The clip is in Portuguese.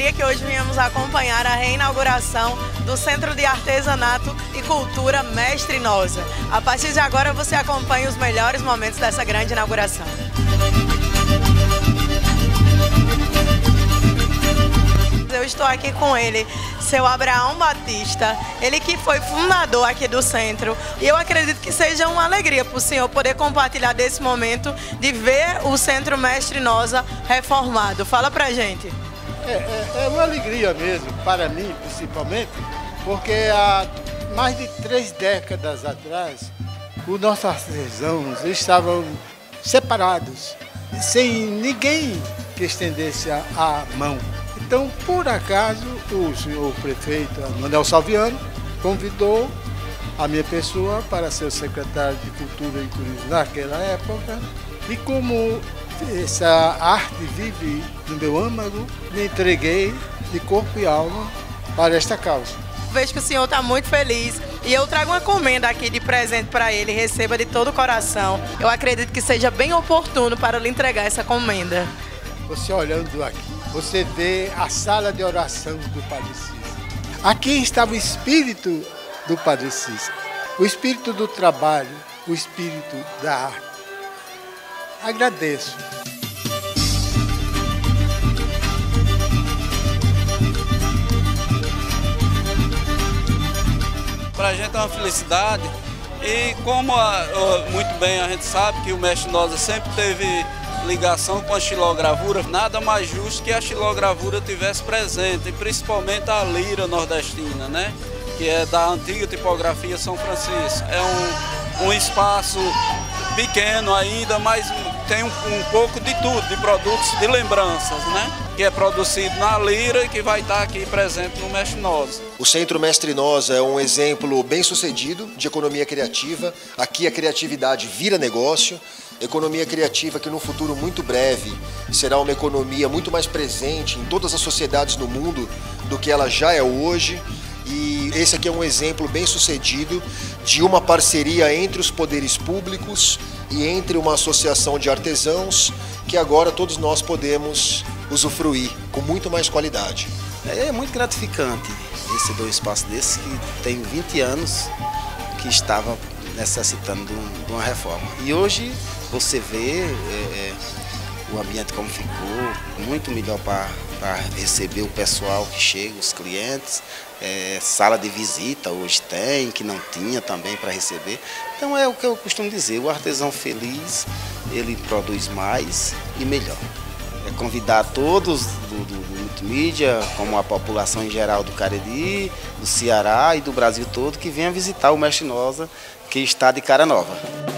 alegria que hoje viemos acompanhar a reinauguração do Centro de Artesanato e Cultura Mestre Nosa. A partir de agora você acompanha os melhores momentos dessa grande inauguração. Eu estou aqui com ele, seu Abraão Batista, ele que foi fundador aqui do centro. E eu acredito que seja uma alegria para o senhor poder compartilhar desse momento de ver o Centro Mestre Nosa reformado. Fala pra gente. É uma alegria mesmo, para mim principalmente, porque há mais de 3 décadas atrás, os nossos artesãos estavam separados, sem ninguém que estendesse a mão. Então, por acaso, o senhor prefeito Manuel Salviano convidou a minha pessoa para ser o secretário de Cultura e Turismo naquela época. E como essa arte vive no meu âmago, me entreguei de corpo e alma para esta causa. Vejo que o senhor está muito feliz e eu trago uma comenda aqui de presente para ele, receba de todo o coração. Eu acredito que seja bem oportuno para lhe entregar essa comenda. Você olhando aqui, você vê a sala de oração do Padre Cícero. Aqui estava o espírito do Padre Cícero, o espírito do trabalho, o espírito da arte. Agradeço. Para a gente é uma felicidade e como muito bem a gente sabe que o Mestre Nosa sempre teve ligação com a xilogravura, nada mais justo que a xilogravura tivesse presente, e principalmente a lira nordestina, né? Que é da antiga tipografia São Francisco. É um espaço pequeno ainda, mas tem um pouco de tudo, de produtos, de lembranças, né? Que é produzido na lira e que vai estar aqui presente no Mestre Nosa. O Centro Mestre Nosa é um exemplo bem sucedido de economia criativa. Aqui a criatividade vira negócio. Economia criativa que no futuro muito breve será uma economia muito mais presente em todas as sociedades do mundo do que ela já é hoje. E esse aqui é um exemplo bem sucedido de uma parceria entre os poderes públicos e entre uma associação de artesãos que agora todos nós podemos usufruir com muito mais qualidade. É muito gratificante receber um espaço desse que tem 20 anos que estava necessitando de uma reforma. E hoje você vê o ambiente como ficou, muito melhor para receber o pessoal que chega, os clientes. Sala de visita hoje tem, que não tinha também para receber. Então é o que eu costumo dizer, o artesão feliz, ele produz mais e melhor. Convidar todos do multimídia, como a população em geral do Cariri, do Ceará e do Brasil todo, que venha visitar o Mestre Nosa, que está de cara nova.